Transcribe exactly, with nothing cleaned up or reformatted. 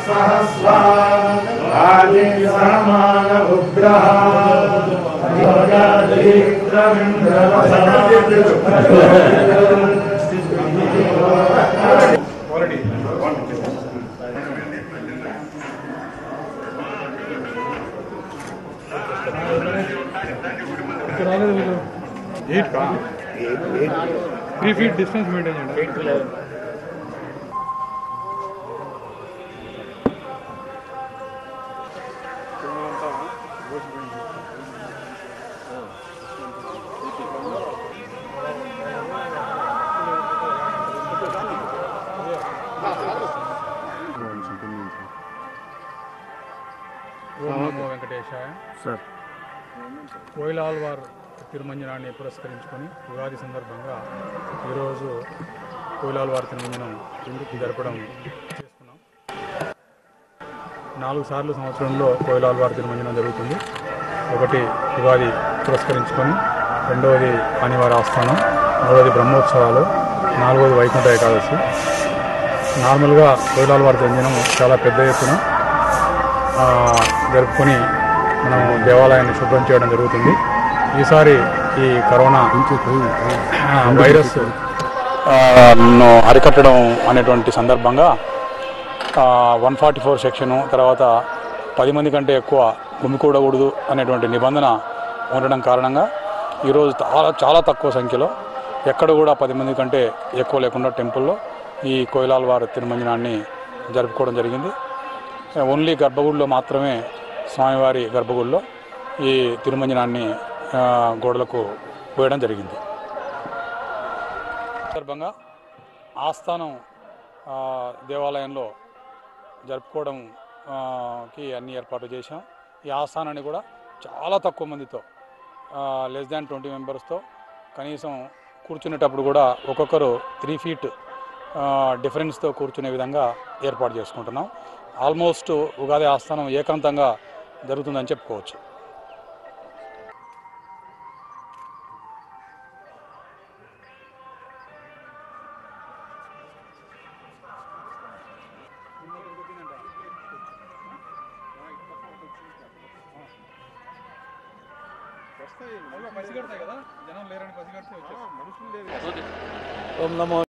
Eight का three feet distance maintain చేయండి eight to eleven Om నమో వెంకటేశాయ సార్ కోయిలాల్వార్ తిరుమంజనాన్ని పురస్కరించుకొని ఉగాది సందర్భంగా ఈరోజు కోయిలాల్వార్ తిరుమంజనం జరపడం చేసుకున్నాం. నాలుగు సార్లు సంవత్సరంలో కోయిలాల్వార్ తిరుమంజనం జరుగుతుంది. ఒకటి ఉగాది పురస్కరించుకొని, రెండవది అనివార్య ఆస్థానం, మూడవది బ్రహ్మోత్సవాలు, నాలుగవది వైకుంఠ ఏకాదశి. నార్మల్గా కోయిలాల్వార్ తిరుమంజనం చాలా పెద్ద ఎత్తున జరుపుకొని మనం దేవాలయాన్ని శుభ్రం చేయడం జరుగుతుంది. ఈసారి ఈ కరోనా వైరస్ అరికట్టడం అనేటువంటి సందర్భంగా వన్ ఫార్టీ ఫోర్ సెక్షను, తర్వాత పది మంది కంటే ఎక్కువ గుమికూడకూడదు అనేటువంటి నిబంధన ఉండడం కారణంగా ఈరోజు చాలా చాలా తక్కువ సంఖ్యలో, ఎక్కడ కూడా పది మంది కంటే ఎక్కువ లేకుండా టెంపుల్లో ఈ కోయిలాల్వార్ తిరుమంజనాన్ని జరుపుకోవడం జరిగింది. ఓన్లీ గర్భగుడిలో మాత్రమే, స్వామివారి గర్భగుడిలో ఈ తిరుమంజనాన్ని గోడలకు పోయడం జరిగింది. సందర్భంగా ఆస్థానం దేవాలయంలో జరుపుకోవడంకి అన్ని ఏర్పాట్లు చేశాం. ఈ ఆస్థానాన్ని కూడా చాలా తక్కువ మందితో, లెస్ దాన్ ట్వంటీ మెంబర్స్తో, కనీసం కూర్చునేటప్పుడు కూడా ఒక్కొక్కరు త్రీ ఫీట్ డిఫరెన్స్తో కూర్చునే విధంగా ఏర్పాటు చేసుకుంటున్నాం. ఆల్మోస్ట్ ఉగాది ఆస్థానం ఏకాంతంగా జరుగుతుందని చెప్పుకోవచ్చు. పసిగడతాయి కదా, జనం లేరని పసిగడితే వచ్చేసి. ఓం నమో